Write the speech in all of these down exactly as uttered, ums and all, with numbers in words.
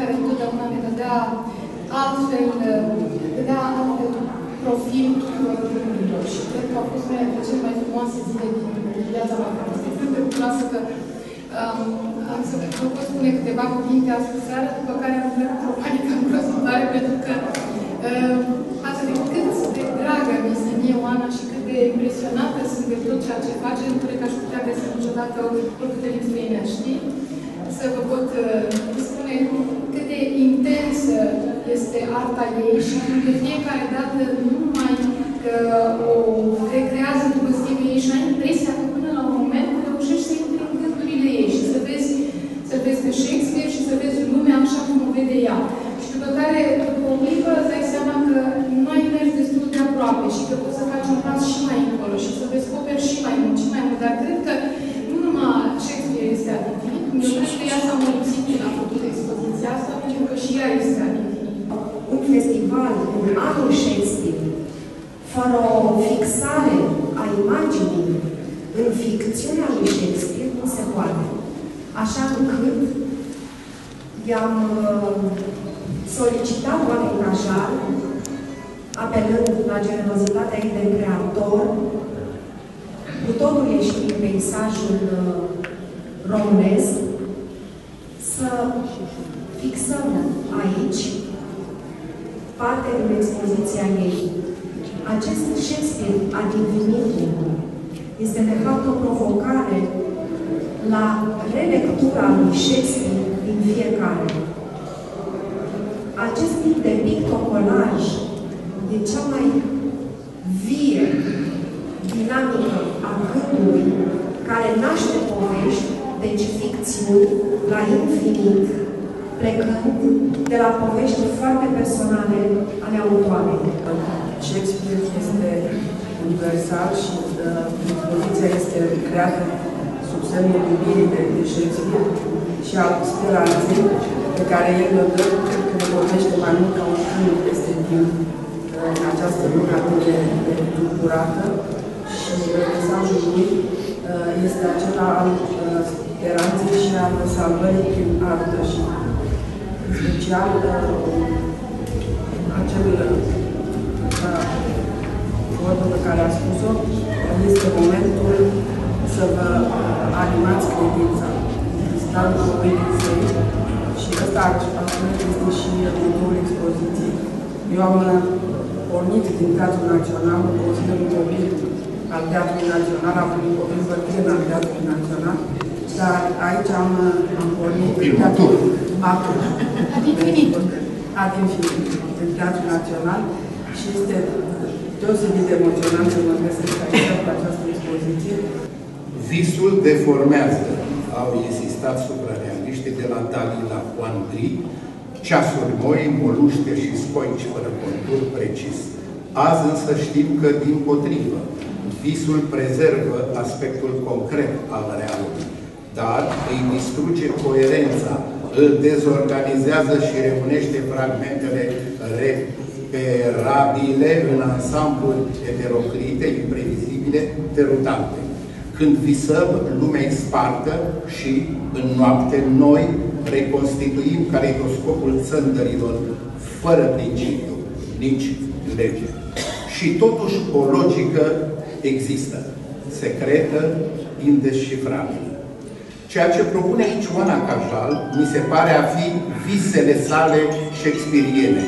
care întotdeauna ne dădea altfel, dădea altfel profil tuturor lucrurilor și cred că au fost una dintre cele mai frumoase zile din viața mea. Este extrem de bucuroasă că um, am să vă pot spune câteva cuvinte astăzi seară, după care am plecat într-o panică îngrozitoare, pentru că um, față de cât de dragă mi este mie Oana și cât de impresionată sunt de tot ceea ce face, nu cred că aș putea găsi niciodată oricâte limbi străinești. Să vă pot uh, spune cât de intensă este arta ei și de fiecare dată nu numai că o recrează după stilul ei și ai impresia că până la un moment reușești să intri în gândurile ei și să vezi, să vezi pe Shakespeare și să vezi lumea așa cum o vede ea. Și după care, după o clipă, îți dai seama că nu ai mers destul de aproape și că poți să faci un pas și mai încolo și să descoperi și mai mult și mai mult. Dar cred că nu numai Shakespeare este adictiv, eu cred că ea s-a mulțit când a făcut expoziția asta, pentru că și ea este adictiv. Un festival în anul Shakespeare, fără o fixare a imaginii în ficțiunea lui Shakespeare, nu se poate. Așa încât i-am solicitat Oanei Cajal, apelând la generozitatea ei de creator, cu totul ieșit din peisajul românesc, să fixăm aici parte din expoziția ei. Acest Shakespeare ad infinitum este de fapt o provocare la relectura lui Shakespeare din fiecare. Acest tip de pictocolaj e cea mai vie dinamică a gândului care naște povești, deci ficțiuni, la infinit, plecând de la povești foarte personale ale autoarei. Shakespeare este universal și expoziția este creată sub semnul iubirii de Shakespeare și al speranței pe care el o dă, cred că ne vorbește mai mult ca un film peste timp în această lume atât de tulburată și mesajul lui este acela al speranței și al salvării prin artă și special acel vorbă pe care a spus-o, este momentul să vă animați credința. Cristalul credinței și ăsta absolut este și motorul expoziției. Eu am pornit din Teatrul Național, consider un copil al Teatrului Național, am un copil bătrân al Teatrului Național, dar aici am, am pornit din Teatrul Matur. Ad infinit. Ad infinit, din Teatrul Național și este deosebit de emoționant să mă găsesc aici cu această expoziție. Visul deformează, au insistat suprarealiștii de la Dali la Juan Gri, ceasuri moi, moluște și scoici fără contur precis. Azi însă știm că, dimpotrivă, visul prezervă aspectul concret al realului, dar îi distruge coerența, îl dezorganizează și reunește fragmentele reperabile în ansambluri heterocrite, imprevizibile, derutante. Când visăm, lumea e spartă și, în noapte, noi reconstituim caleidoscopul țândărilor, fără principiu, nici lege. Și totuși o logică există, secretă, indescifrabilă. Ceea ce propune aici Oana Cajal, mi se pare a fi visele sale shakespeariene,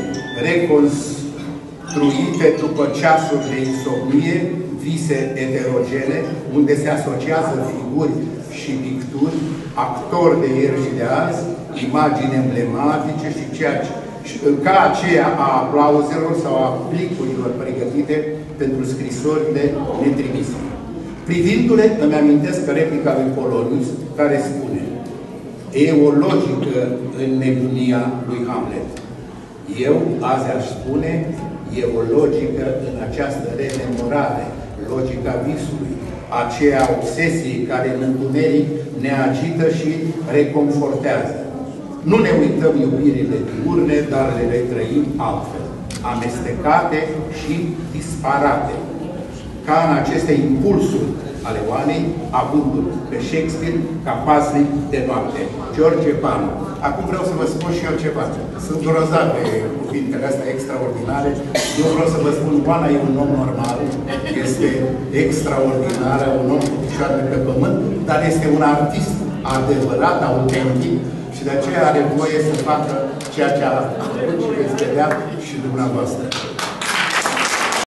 reconstruite după ceasuri de insomnie, vise heterogene, unde se asociază figuri și picturi, actori de ieri și de azi, imagini emblematice și ceea ce, ca aceea a aplauzelor sau a plicurilor pregătite pentru scrisorile netrimise. Privindu-le, îmi amintesc replica lui Polonius, care spune: e o logică în nebunia lui Hamlet. Eu azi aș spune, e o logică în această rememorare, logica visului, aceea obsesiei care în întuneric ne agită și reconfortează. Nu ne uităm iubirile diurne, dar le retrăim altfel, amestecate și disparate. Ca în aceste impulsuri ale Oanei, avându-l pe Shakespeare ca paznic de noapte. George Panu. Acum vreau să vă spun și eu ceva. Sunt grozave cuvintele astea extraordinare. Eu vreau să vă spun, Oana e un om normal, este extraordinară, un om cu picioare pe pământ, dar este un artist adevărat, autentic, și de aceea are voie să facă ceea ce a făcut și veți vedea și dumneavoastră.